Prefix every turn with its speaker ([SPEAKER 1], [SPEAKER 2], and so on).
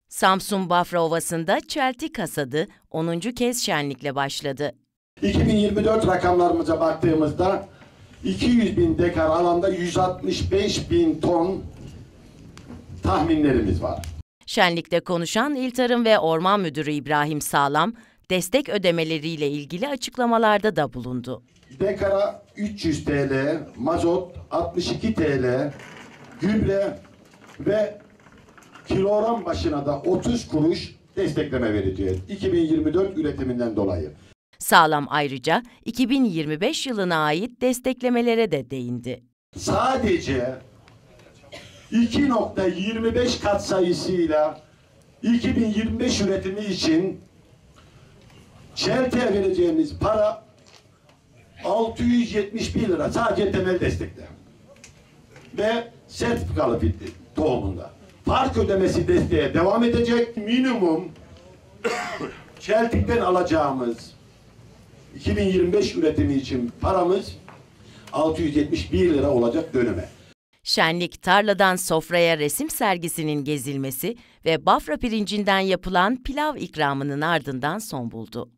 [SPEAKER 1] Samsun Bafra Ovası'nda çeltik hasadı 10. kez şenlikle başladı.
[SPEAKER 2] 2024 rakamlarımıza baktığımızda 200 bin dekar alanda 165 bin ton tahminlerimiz var.
[SPEAKER 1] Şenlikte konuşan İl Tarım ve Orman Müdürü İbrahim Sağlam, destek ödemeleriyle ilgili açıklamalarda da bulundu.
[SPEAKER 2] Dekara 300 TL, mazot 62 TL, gübre ve kilogram başına da 30 kuruş destekleme vereceğiz 2024 üretiminden dolayı.
[SPEAKER 1] Sağlam ayrıca 2025 yılına ait desteklemelere de değindi.
[SPEAKER 2] Sadece 2.25 katsayısıyla 2025 üretimi için çeltiğe vereceğimiz para 671 lira sadece temel destekte ve sertifikalı tohumunda. Fark ödemesi desteğe devam edecek. Minimum çeltikten alacağımız 2025 üretimi için paramız 671 lira olacak döneme.
[SPEAKER 1] Şenlik, tarladan sofraya resim sergisinin gezilmesi ve Bafra pirincinden yapılan pilav ikramının ardından son buldu.